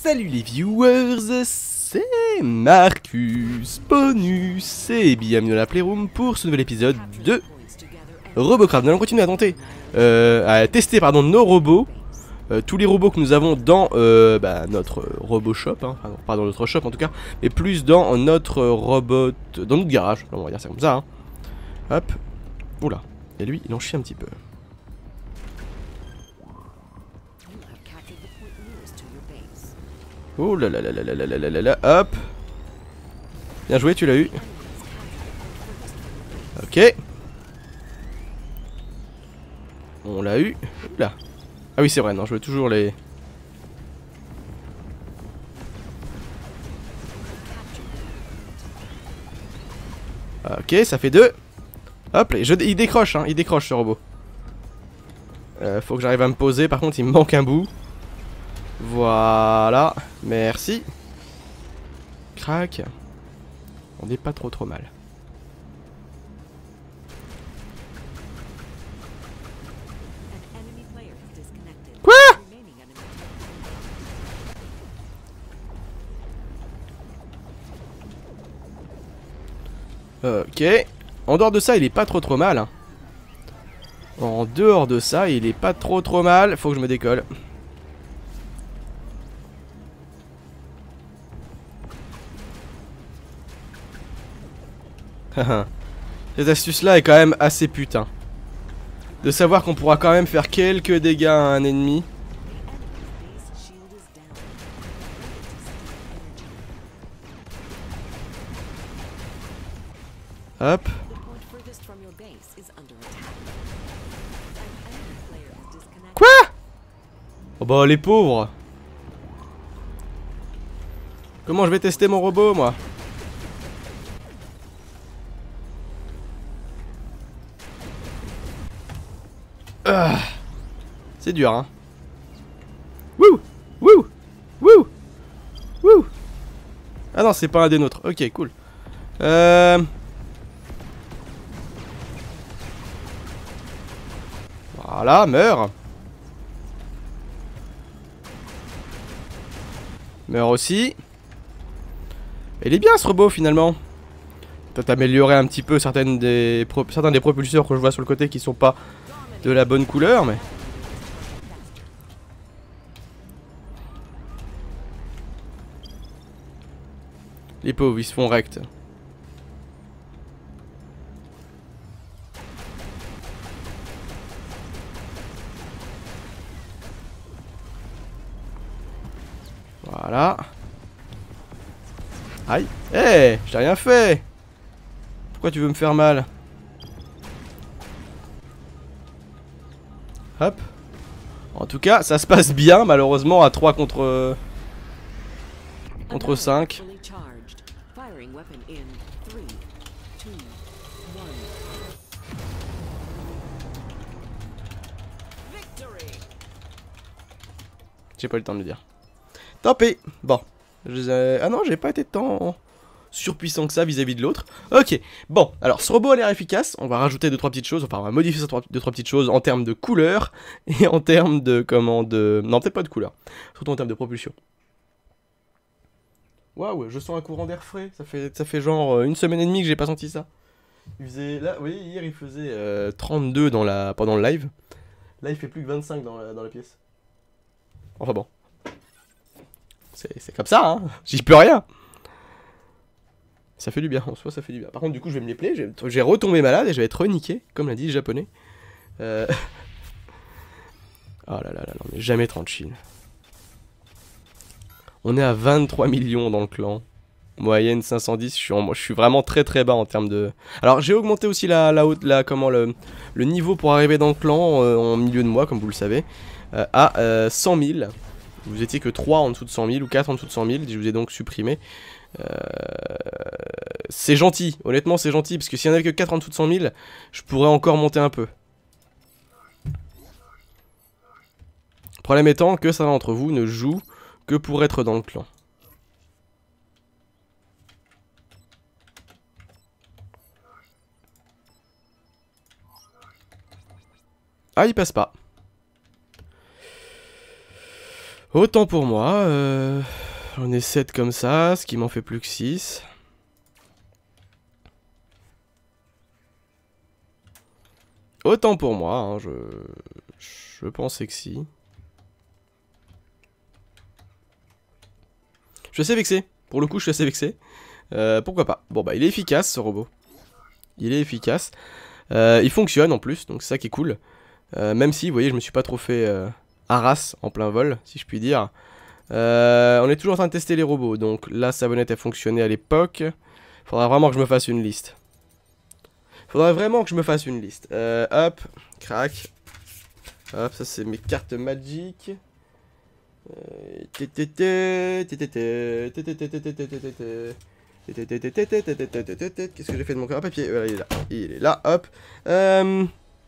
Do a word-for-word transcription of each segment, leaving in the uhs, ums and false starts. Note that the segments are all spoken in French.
Salut les viewers, c'est Marcus Bonus et bienvenue dans la Playroom pour ce nouvel épisode de Robocraft. Nous allons continuer à tenter, euh, à tester pardon, nos robots, euh, tous les robots que nous avons dans euh, bah, notre robot shop, hein, pardon, pas dans notre shop en tout cas, mais plus dans notre robot, dans notre garage, on va dire ça comme ça. Hein. Hop, oula, et lui il en chie un petit peu. Oh là là là là là là là là là là, hop. Bien joué, tu l'as eu. Ok. On l'a eu. Là. Ah oui, c'est vrai, non, je veux toujours les... Ok, ça fait deux. Hop, je... il décroche, hein, il décroche ce robot. Euh, faut que j'arrive à me poser, par contre il me manque un bout. Voilà, merci. Crac. On n'est pas trop trop mal. Quoi? Ok. En dehors de ça, il est pas trop trop mal. Hein. En dehors de ça, il est pas trop trop mal. Faut que je me décolle. Cette astuce là est quand même assez putain. De savoir qu'on pourra quand même faire quelques dégâts à un ennemi. Hop. Quoi? Oh bah les pauvres. Comment je vais tester mon robot moi? Ah, c'est dur hein. Wouh, wouh, wouh, wouh. Ah non, c'est pas un des nôtres. Ok, cool. Euh... Voilà, meurs. Meurs aussi. Il est bien ce robot finalement. Peut-être améliorer un petit peu certaines des pro certains des propulseurs que je vois sur le côté qui sont pas de la bonne couleur, mais... Les pauvres, ils se font rect. Voilà. Aïe. Eh, hey, j'ai rien fait. Pourquoi tu veux me faire mal? Hop. En tout cas, ça se passe bien, malheureusement, à trois contre... contre cinq. J'ai pas eu le temps de le dire. Tant pis. Bon. Je... Ah non, j'ai pas été tant surpuissant que ça vis-à-vis de l'autre. Ok. Bon, alors ce robot a l'air efficace. On va rajouter deux trois petites choses. Enfin, on va modifier deux trois petites choses en termes de couleur et en termes de comment de... Non, peut-être pas de couleur. Surtout en termes de propulsion. Waouh, je sens un courant d'air frais. Ça fait, ça fait genre une semaine et demie que j'ai pas senti ça. Il faisait... Là, vous voyez, hier il faisait euh, trente-deux dans la... pendant le live. Là, il fait plus que vingt-cinq dans la, dans la pièce. Enfin bon. C'est comme ça, hein. J'y peux rien. Ça fait du bien, en soi ça fait du bien. Par contre du coup je vais me les plaire, je vais retomber malade et je vais être reniqué, comme l'a dit le japonais. Euh... Oh là là là, non mais jamais trente Chine. On est à vingt-trois millions dans le clan. Moyenne cinq cent dix, je suis, en... je suis vraiment très très bas en termes de... Alors j'ai augmenté aussi la, la haute, la, comment, le, le niveau pour arriver dans le clan euh, en milieu de mois, comme vous le savez, euh, à euh, cent mille. Vous étiez que trois en dessous de cent mille ou quatre en dessous de cent mille, je vous ai donc supprimé. Euh, c'est gentil, honnêtement c'est gentil, parce que s'il n'y en avait que quatre en dessous de cent mille, je pourrais encore monter un peu. Le problème étant que certains d'entre vous ne jouent que pour être dans le clan. Ah, il passe pas. Autant pour moi. Euh, J'en ai sept comme ça, ce qui m'en fait plus que six. Autant pour moi, hein, je... je pensais que si. Je suis assez vexé. Pour le coup, je suis assez vexé. Euh, pourquoi pas. Bon bah, il est efficace ce robot. Il est efficace. Euh, il fonctionne en plus, donc c'est ça qui est cool. Euh, même si, vous voyez, je me suis pas trop fait euh, harasse en plein vol, si je puis dire. Euh, on est toujours en train de tester les robots. Donc la savonnette a fonctionné à l'époque. Faudra vraiment que je me fasse une liste. Faudrait vraiment que je me fasse une liste. Euh, hop, crac. Hop, ça c'est mes cartes Magic. Qu'est-ce que j'ai fait de mon cœur? Papier, voilà, il est là. Il est là, hop. Euh...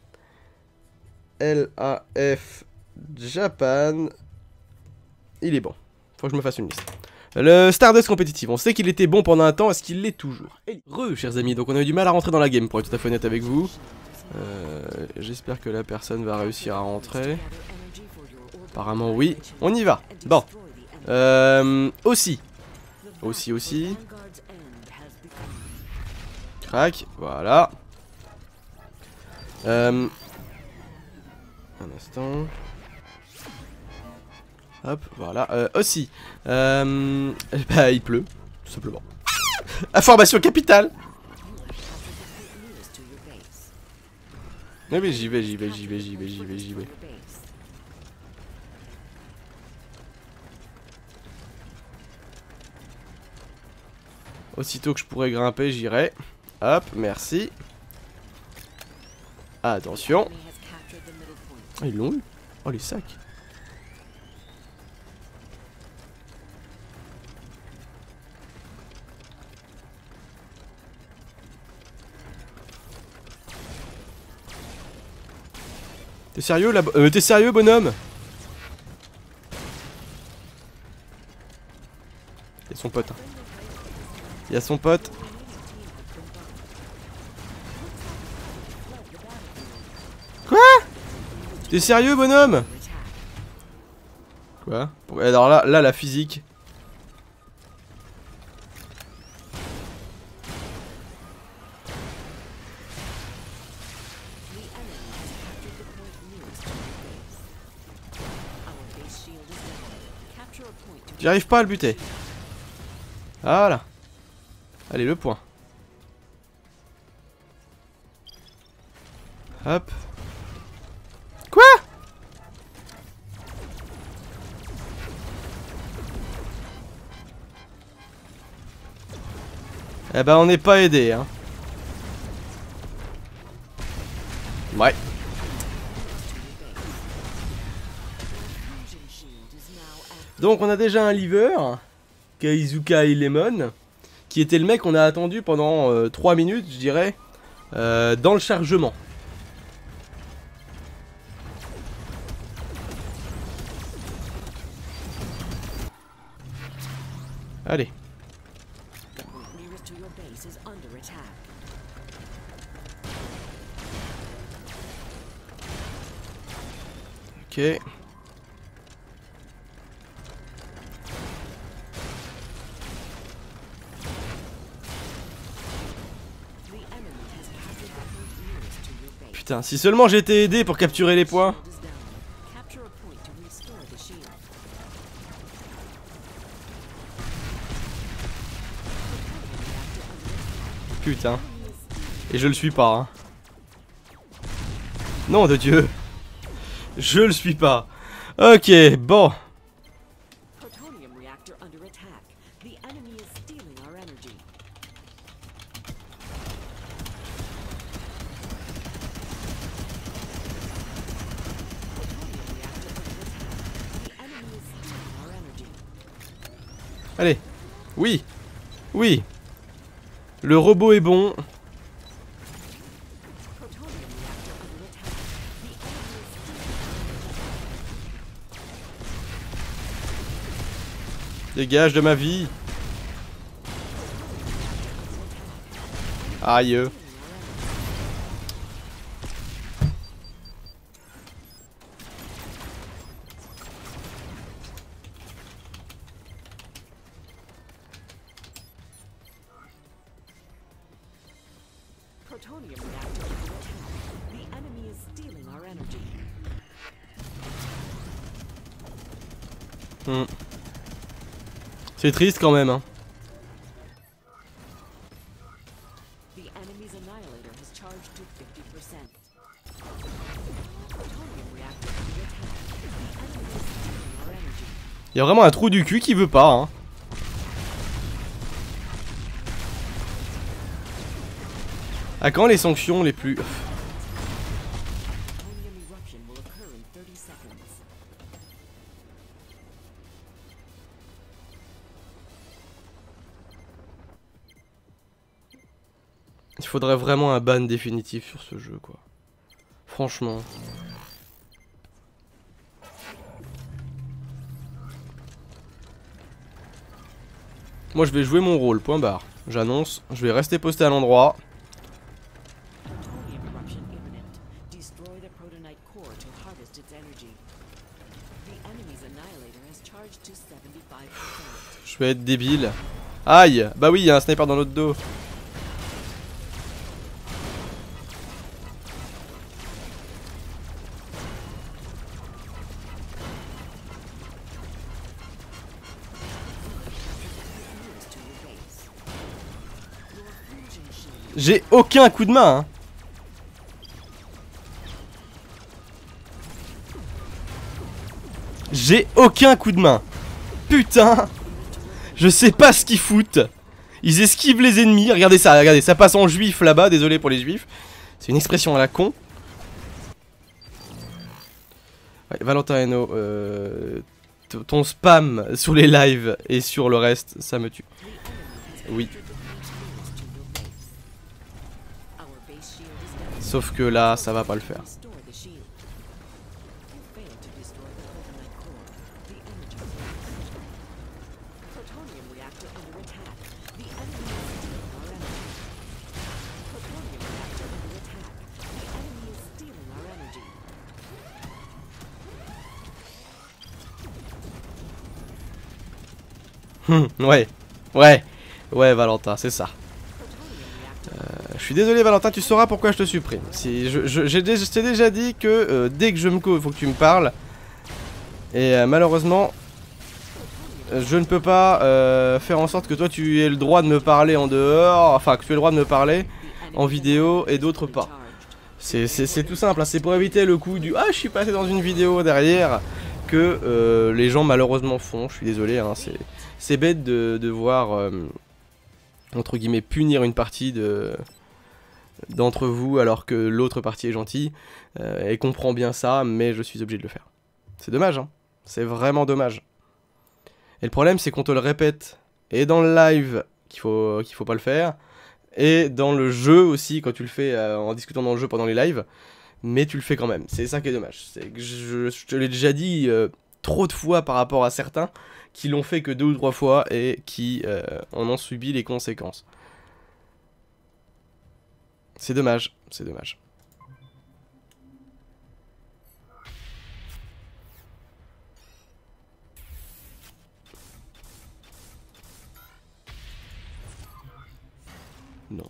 L A F Japan. Il est bon. Faut que je me fasse une liste. Le Stardust compétitif, on sait qu'il était bon pendant un temps, est-ce qu'il l'est toujours? Re, chers amis, donc on a eu du mal à rentrer dans la game, pour être tout à fait honnête avec vous. Euh, J'espère que la personne va réussir à rentrer. Apparemment oui, on y va. Bon. Euh, aussi. Aussi, aussi. Crac, voilà. Euh, un instant. Hop, voilà. Euh, aussi. Euh, bah, il pleut, tout simplement. Information capitale. Mais oui, j'y vais, j'y vais, j'y vais, j'y vais, j'y vais, j'y vais. Aussitôt que je pourrais grimper, j'irai. Hop, merci. Attention. Oh, ils l'ont eu. Oh, les sacs. T'es sérieux là? euh, T'es sérieux, bonhomme? Il y a son pote. Hein. Il y a son pote. Quoi? T'es sérieux, bonhomme? Quoi? Alors là, là, la physique. J'arrive pas à le buter. Voilà. Allez, le point. Hop. Quoi? Eh ben, on n'est pas aidé, hein. Ouais. Donc, on a déjà un liver, Kaizuka Lemon, qui était le mec qu'on a attendu pendant euh, trois minutes, je dirais, euh, dans le chargement. Allez. Ok. Putain, si seulement j'étais aidé pour capturer les points. Putain. Et je le suis pas, hein. Nom de Dieu. Je le suis pas. Ok, bon. Allez. Oui. Oui. Le robot est bon. Dégage de ma vie. Aïe. Hmm. C'est triste quand même, hein. Il y a vraiment un trou du cul qui veut pas, hein. À quand les sanctions les plus... Il faudrait vraiment un ban définitif sur ce jeu, quoi. Franchement. Moi je vais jouer mon rôle, point barre. J'annonce, je vais rester posté à l'endroit. Je vais être débile. Aïe. Bah oui, il y a un sniper dans notre dos. J'ai aucun coup de main, hein. J'ai aucun coup de main. Putain. Je sais pas ce qu'ils foutent. Ils esquivent les ennemis. Regardez ça, regardez, ça passe en juif là-bas. Désolé pour les juifs. C'est une expression à la con. Ouais, Valentin Hainaut, euh, ton spam sur les lives et sur le reste, ça me tue. Oui. Sauf que là, ça va pas le faire. Hum, ouais, ouais, ouais Valentin, c'est ça. Euh, je suis désolé Valentin, tu sauras pourquoi je te supprime. Si je, je, j'ai je t'ai déjà dit que euh, dès que je me coupe, il faut que tu me parles. Et euh, malheureusement, je ne peux pas euh, faire en sorte que toi tu aies le droit de me parler en dehors, enfin que tu aies le droit de me parler en vidéo et d'autres pas. C'est tout simple, hein. C'est pour éviter le coup du « Ah, je suis passé dans une vidéo derrière » que euh, les gens malheureusement font. Je suis désolé, hein, c'est bête de, de voir, euh, entre guillemets, punir une partie de d'entre vous alors que l'autre partie est gentille euh, et comprend bien ça, mais je suis obligé de le faire. C'est dommage, hein. C'est vraiment dommage. Et le problème, c'est qu'on te le répète, et dans le live, qu'il faut, qu'il faut pas le faire, et dans le jeu aussi, quand tu le fais euh, en discutant dans le jeu pendant les lives, mais tu le fais quand même. C'est ça qui est dommage. C'est que je, je te l'ai déjà dit euh, trop de fois par rapport à certains qui l'ont fait que deux ou trois fois et qui euh, en ont subi les conséquences. C'est dommage, c'est dommage. Non.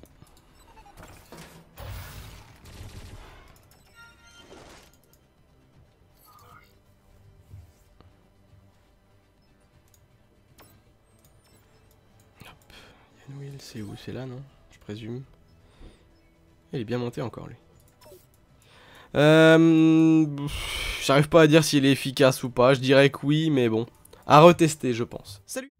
Yann Will, c'est où? C'est là, non? Je présume. Il est bien monté encore, lui. Euh, J'arrive pas à dire s'il est efficace ou pas. Je dirais que oui, mais bon. À retester, je pense. Salut!